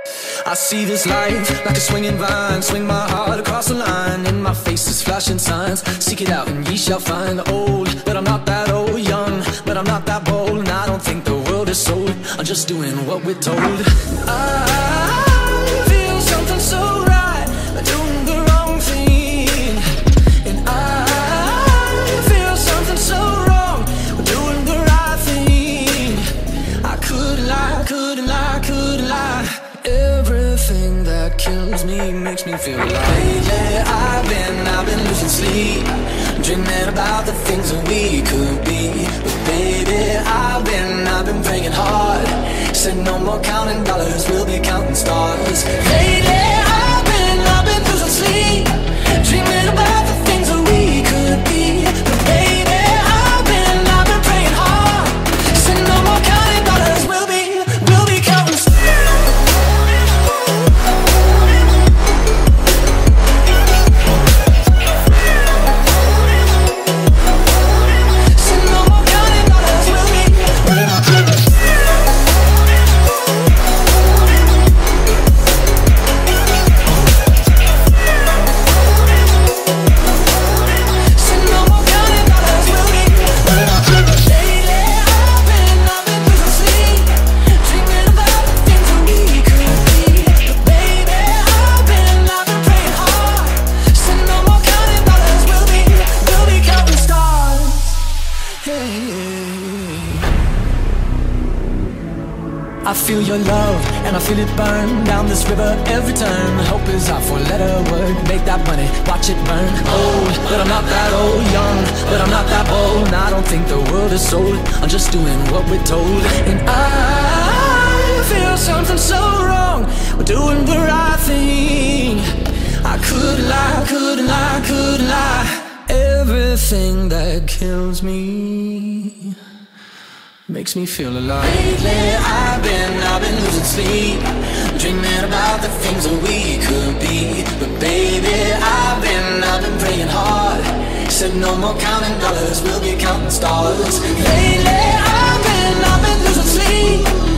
I see this life like a swinging vine, swing my heart across the line. In my face is flashing signs, seek it out and ye shall find. Old, but I'm not that old. Young, but I'm not that bold. And I don't think the world is sold, I'm just doing what we're told. I feel something so right, doing the wrong thing. And I feel something so wrong, doing the right thing. I couldn't lie, couldn't lie, couldn't lie. Everything that kills me makes me feel alive. Lately I've been losing sleep, dreaming about the things that we could be. But baby, I've been praying hard. Said no more counting dollars, we'll be counting stars. Lately I've been losing sleep, dreaming about the things that we could be. But baby, I've been praying hard. Said no more counting dollars, we'll be counting stars. I feel your love, and I feel it burn down this river every turn. Hope is our four-letter word, make that money, watch it burn. Old, but I'm not that old. Young, but I'm not that bold. And I don't think the world is sold, I'm just doing what we're told. And I feel something so wrong, we're doing the right thing. I couldn't lie, couldn't lie, couldn't lie. Everything that kills me makes me feel alive. Lately I've been losing sleep, dreaming about the things that we could be. But baby, I've been praying hard. Said no more counting dollars, we'll be counting stars. Lately I've been losing sleep,